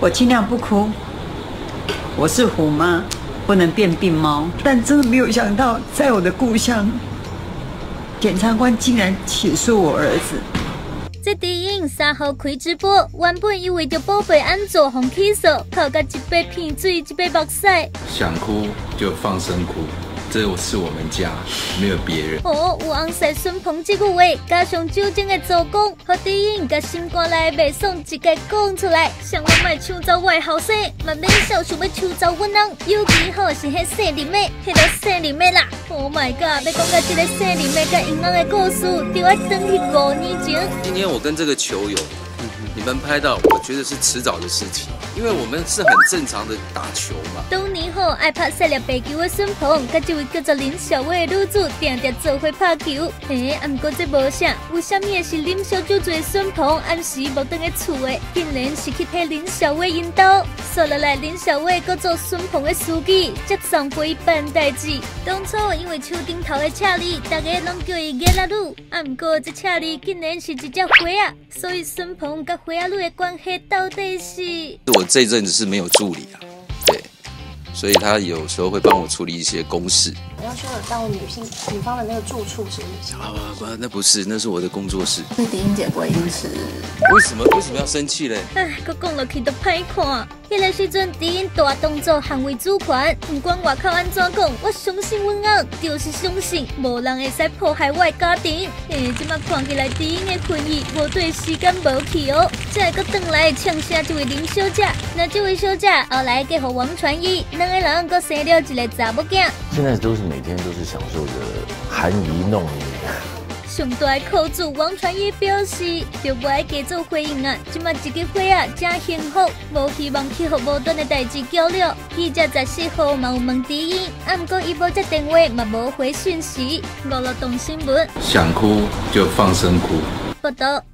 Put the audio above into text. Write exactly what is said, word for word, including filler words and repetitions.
我尽量不哭。我是虎妈，不能变病猫。但真的没有想到，在我的故乡，检察官竟然起诉我儿子。 这电影三号开直播，原本以为着宝贝安坐红起诉，哭到一杯鼻水一杯目屎。 想哭就放声哭。 这是我们家，没有别人。 哦，有红色孙鹏这句话，加上酒精的助攻，和电影甲心肝内的袂爽一个讲出来。想我莫抢走我的后生，嘛免少想要抢走阮人。尤其好是迄姓林的，迄个姓林的啦。Oh my god！ 要讲到这个姓林的甲因翁的故事，就要等去五年前。 今天我跟这个球友，你们拍到，我觉得是迟早的事情。 因为我们是很正常的打球嘛。 当年后爱拍射猎白球的孙鹏，甲这位叫做林小伟的女子，定定做伙拍球。嘿，啊，不过这无啥，为什么会是啉烧酒醉的孙鹏，暗时无倒在厝的，竟然是去替林小伟引导。说落来，林小伟搁做孙鹏的司机，接送陪办代志。当初因为树顶头的车里，大家拢叫伊野拉女，啊，不过这车里竟然是一只花啊，所以孙鹏甲花女的关系到底是？ 我这阵子是没有助理啊，对，所以他有时候会帮我处理一些公事。 我要说的到女性女方的那个住处是不是？ 啊不，那不是，那是我的工作室。 那迪英姐不会因此为什么为什么要生气嘞？ 唉，佮讲落去都歹看。迄个时阵，迪英大动作捍卫主权，不管外口安怎讲，我相信阮翁就是相信，无人会使破坏我的家庭。嘿，即马看起来迪英的婚姻无对时间无去哦，再佮转来呛声这位林小姐。那这位小姐后来嫁予王传义，两个人佮生了一个查某囝。 现在都是每天都是享受着含饴弄你。 上大的苦主王传义表示，就不爱加做回应啊！即马一个花啊，真幸福，无希望去互无端的代志搅了。记者十四号嘛有问迪英，啊，不过伊无接电话，嘛无回讯息。五六档新闻， 想哭就放声哭。 报道。